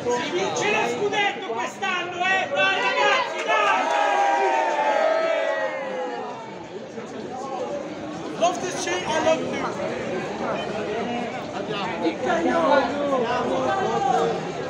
Si vince lo scudetto quest'anno, dai ragazzi, dai! Love this shit, I love you. Andiamo.